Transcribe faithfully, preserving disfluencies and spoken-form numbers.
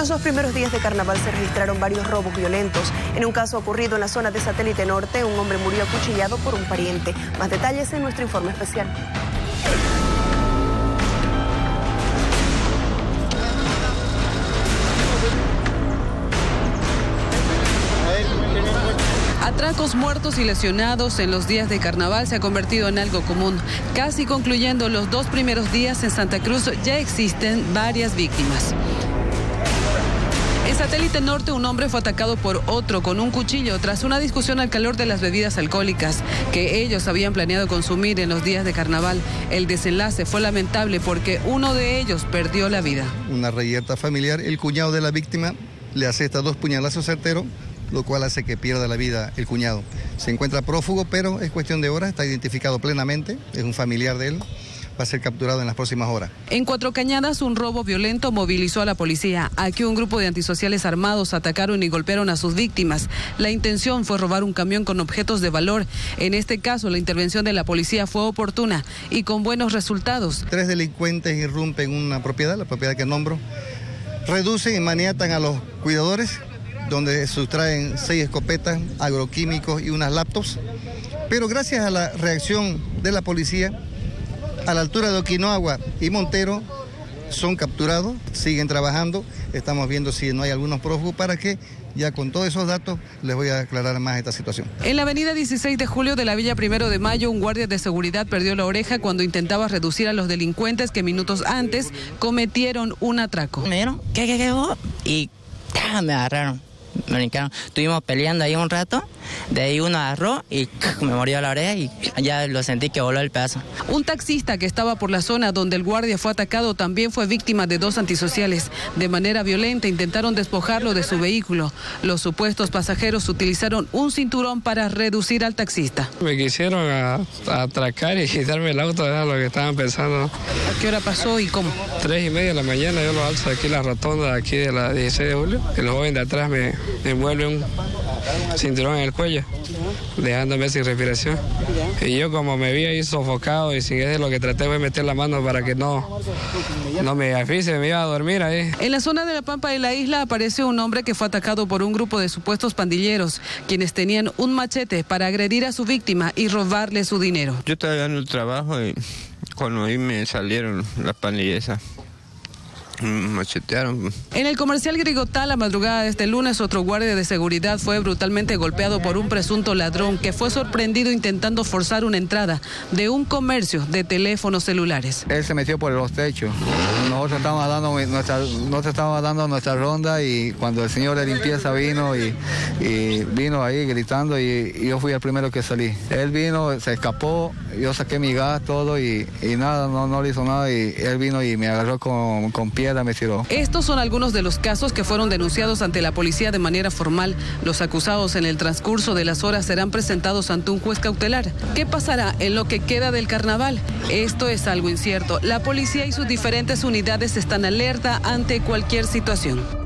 los dos primeros días de carnaval se registraron varios robos violentos. En un caso ocurrido en la zona de Satélite Norte, un hombre murió acuchillado por un pariente. Más detalles en nuestro informe especial. Atracos, muertos y lesionados en los días de carnaval se ha convertido en algo común. Casi concluyendo los dos primeros días en Santa Cruz, ya existen varias víctimas. En Satélite Norte, un hombre fue atacado por otro con un cuchillo tras una discusión al calor de las bebidas alcohólicas que ellos habían planeado consumir en los días de carnaval. El desenlace fue lamentable porque uno de ellos perdió la vida. Una reyerta familiar, el cuñado de la víctima le asesta dos puñalazos certeros, lo cual hace que pierda la vida el cuñado. Se encuentra prófugo, pero es cuestión de horas, está identificado plenamente, es un familiar de él, va a ser capturado en las próximas horas. En Cuatro Cañadas, un robo violento movilizó a la policía. Aquí un grupo de antisociales armados atacaron y golpearon a sus víctimas. La intención fue robar un camión con objetos de valor. En este caso, la intervención de la policía fue oportuna y con buenos resultados. Tres delincuentes irrumpen una propiedad, la propiedad que nombro, reducen y maniatan a los cuidadores, donde sustraen seis escopetas, agroquímicos y unas laptops. Pero gracias a la reacción de la policía, a la altura de Okinawa y Montero, son capturados, siguen trabajando. Estamos viendo si no hay algunos prófugos para que ya con todos esos datos les voy a aclarar más esta situación. En la avenida dieciséis de julio de la Villa Primero de Mayo, un guardia de seguridad perdió la oreja cuando intentaba reducir a los delincuentes que minutos antes cometieron un atraco. Me dieron, ¿qué, qué, qué? Y ¡ah! Me agarraron. Me brincaron. Estuvimos peleando ahí un rato, de ahí uno agarró y me murió la oreja y ya lo sentí que voló el pedazo. Un taxista que estaba por la zona donde el guardia fue atacado también fue víctima de dos antisociales. De manera violenta intentaron despojarlo de su vehículo. Los supuestos pasajeros utilizaron un cinturón para reducir al taxista. Me quisieron a, a atracar y quitarme el auto, era lo que estaban pensando. ¿A qué hora pasó y cómo? Tres y media de la mañana, yo lo alzo aquí en la rotonda aquí de la dieciséis de julio. El joven de atrás me... me envuelve un cinturón en el cuello, dejándome sin respiración. Y yo como me vi ahí sofocado y sin eso lo que traté fue meter la mano para que no, no me asfixie, me iba a dormir ahí. En la zona de la Pampa de la Isla apareció un hombre que fue atacado por un grupo de supuestos pandilleros, quienes tenían un machete para agredir a su víctima y robarle su dinero. Yo estaba dando el trabajo y cuando ahí me salieron las pandilleras. Machetearon. En el comercial Grigotá, la madrugada de este lunes, otro guardia de seguridad fue brutalmente golpeado por un presunto ladrón que fue sorprendido intentando forzar una entrada de un comercio de teléfonos celulares. Él se metió por los techos. Nosotros estábamos dando nuestra, nosotros estábamos dando nuestra ronda y cuando el señor de limpieza vino y, y vino ahí gritando y, y yo fui el primero que salí. Él vino, se escapó, yo saqué mi gas, todo y, y nada, no, no le hizo nada y él vino y me agarró con, con piedra. Me tiró. Estos son algunos de los casos que fueron denunciados ante la policía de manera formal. Los acusados en el transcurso de las horas serán presentados ante un juez cautelar. ¿Qué pasará en lo que queda del carnaval? Esto es algo incierto. La policía y sus diferentes unidades están alerta ante cualquier situación.